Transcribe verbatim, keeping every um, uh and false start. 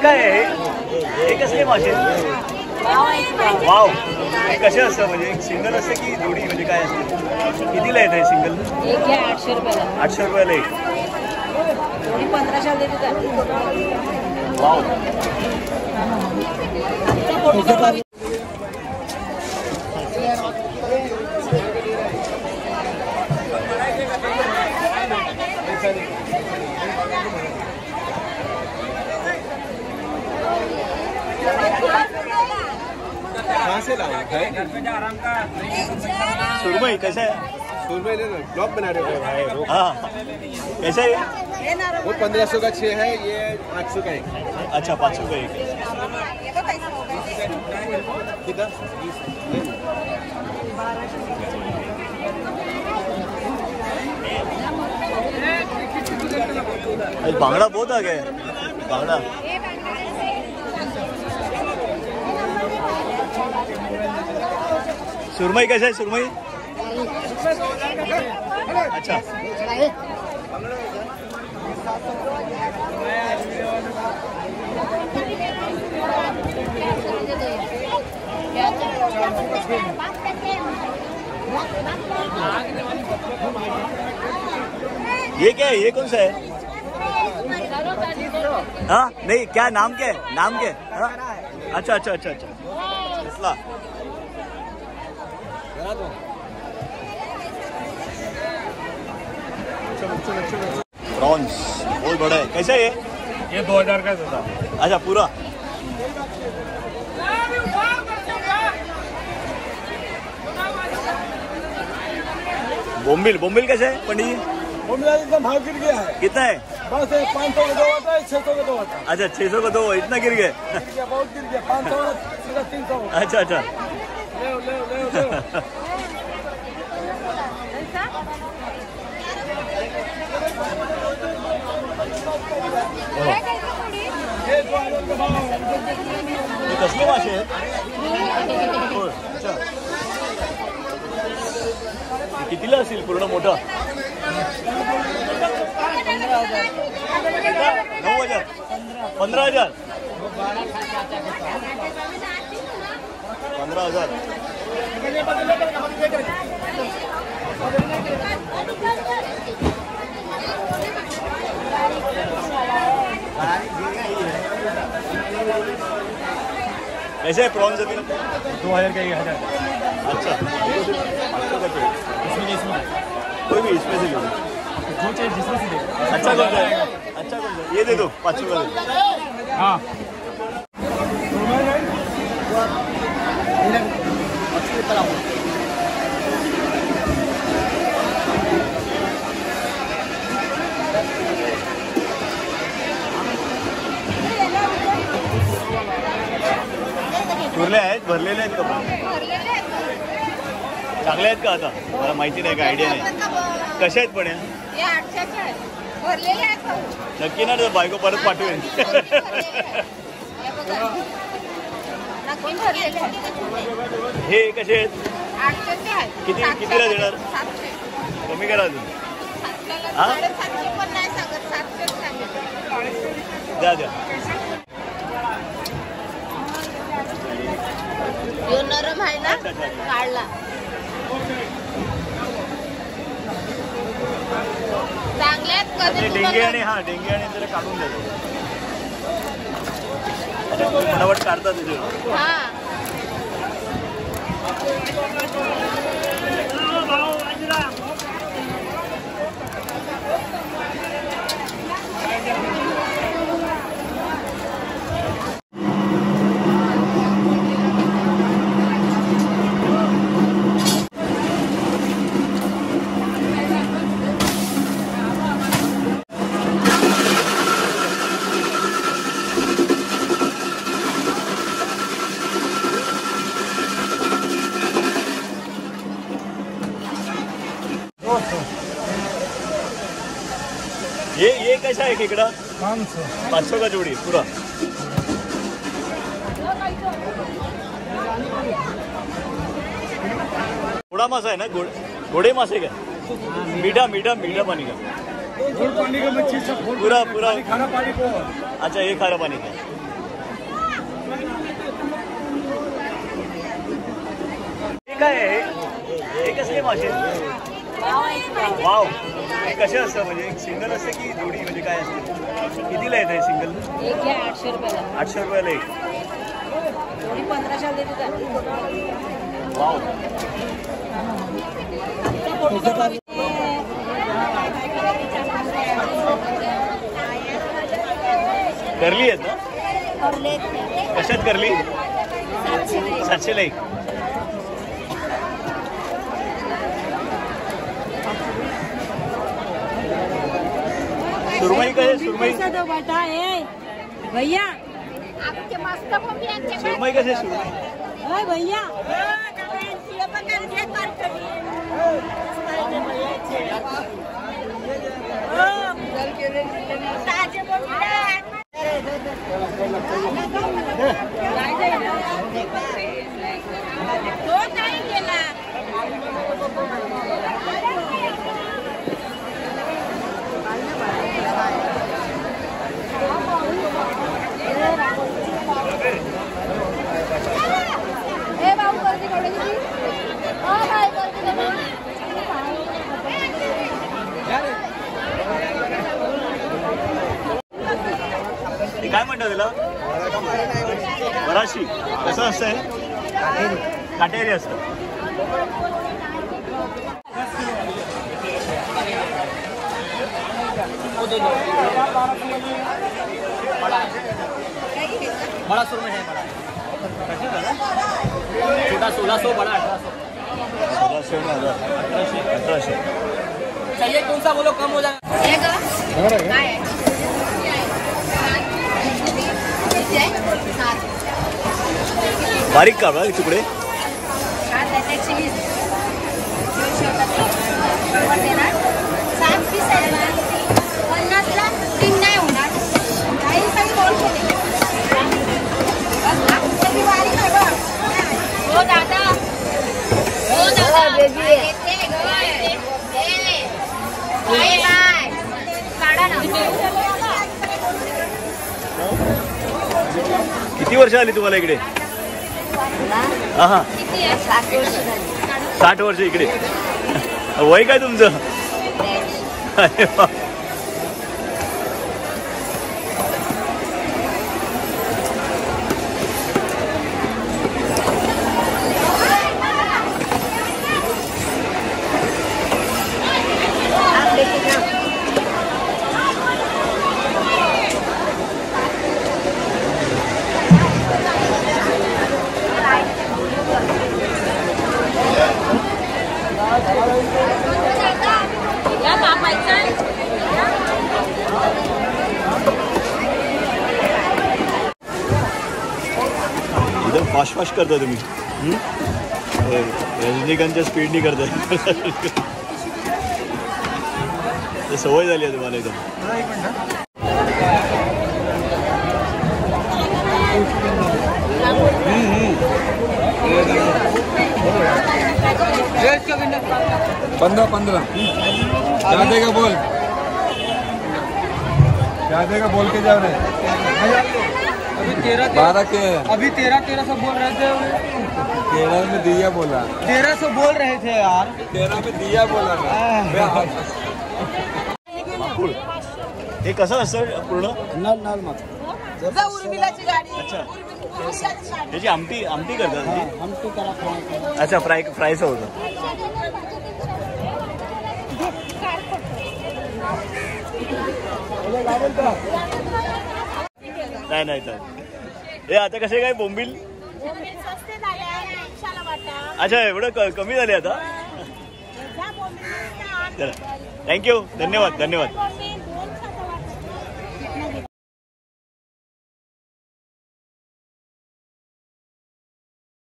काय आहे हे कसले मासे वाव हे कसे असतं म्हणजे सिंगल असतं की जोडी म्हणजे काय असतं कितीला येतं हे सिंगल एक आहे आठशे रुपयाला आठशे रुपयाला एक जोडी पंधराशे देते वाव सुरमई कैसे है सुरमई ब्लॉक बना रहे हो भाई हाँ कैसे है वो पंद्रह सौ का छः है ये आठ सौ का एक अच्छा पाँच सौ का एक बांगड़ा बहुत आ गया बांगड़ा सुरमई कैसे है सुरमई अच्छा ये क्या है ये कौन सा है हाँ नहीं क्या नाम क्या है नाम क्या है हाँ? अच्छा अच्छा अच्छा अच्छा इसला प्रॉन्स बहुत बड़ा है कैसे है ये ये दो हजार का था अच्छा पूरा बोम्बिल बोम्बिल कैसे है पंडित जी बोम्बिल एकदम भाव गिर गया है कितना है बस पाँच सौ का दो होता है छह सौ का दो होता है अच्छा छह सौ का दो इतना गिर गए बहुत गिर गया पाँच सौ सीधा तीन सौ अच्छा अच्छा ले ले ले ले हे कसले मासे आहेत अच्छा कितीला असेल पूर्ण मोठा नऊ हजार पंधरा हजार पंधरा हजार कैसे है प्रॉन्स अभी दो हजार का एक हजार अच्छा इसमें इसमें कोई भी इसमें से ले लो जो चाहिए जिसमें से दे अच्छा कौन सा है अच्छा कौन सा ये दे दो पाँच सौ का दे हाँ उरले आहेत भरलेले आहेत का चांगले आहेत का आता मला माहिती नाही का आयडिया नाही कसे आहेत पण नक्की ना तर बायको परत पाठवेन हे कसे आहेत किती कितीला देणार कमी करा अजून हा द्या द्या नरम आहे ना काढला चांगल्यात कधी डेंगे आणि हा डेंगे आणि जरा काढून देतो फटाफट काढतात तुझे हा ये ये कैसा है खेकड़ा पाँच सौ पाँच सौ का जोड़ी पूरा घोड़ा मासा है ना घोड़े मासे का मीठा मीठा मीठा पानी का पानी का मच्छी सब पूरा पूरा खारा पानी को अच्छा ये खारा पानी का हे काय आहे हे कसले मासे वाव हे कसे असतं म्हणजे सिंगल असतं की जोडी म्हणजे काय असते कितीला येत आहे सिंगल एक घ्या आठशे रुपयाला आठशे रुपयाला एक जोडी पंधराशे देते का वाव करली आहेत ना कशात करली सातशेला एक सुरमई काय सुरमई भैया सुरमई कसे सुरमई भैया काय म्हणतात त्याला बराशी कसं असतंय काटेरी असतं बड़ा सुरमई है बड़ा छोटा सोलह सौ बड़ा अठारह सौ सोळाशे हजार अठराशे चाहिए कौन सा बोलो कम हो जाएगा बारीक काढा तुकडे हो दादा हो दादा काढा ना किती वर्ष आली तुम्हाला इकडे हा हा साठ वर्ष इकडे वय काय तुमचं अरे वा एकदम फास्ट फास्ट करता तुम्ही रजनीकांतच्या स्पीडनी करताय सवय झाली आहे तुम्हाला एकदम पंद्रह पंद्रह क्या देगा बोल क्या देगा बोल के जा रहे अभी तेरह बारह के अभी तेरह तेरह सौ बोल रहे थे तेरह में दिया बोला तेरह सौ बोल रहे थे यार तेरह में दिया बोला हे कसं असतं पूर्ण नल नल मत अच्छा त्याची आमटी आमटी करतात आमटी करा अच्छा फ्राय फ्रायचं होतं नाही नाही तर हे आता कसे काय बोंबील अच्छा एवढं क कमी झाले आता चला थँक्यू धन्यवाद धन्यवाद